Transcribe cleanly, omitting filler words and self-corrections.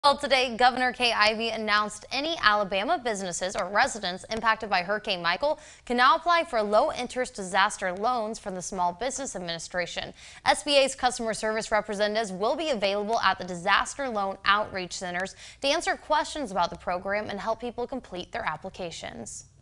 Well, today, Governor Kay Ivey announced any Alabama businesses or residents impacted by Hurricane Michael can now apply for low-interest disaster loans from the Small Business Administration. SBA's customer service representatives will be available at the disaster loan outreach centers to answer questions about the program and help people complete their applications.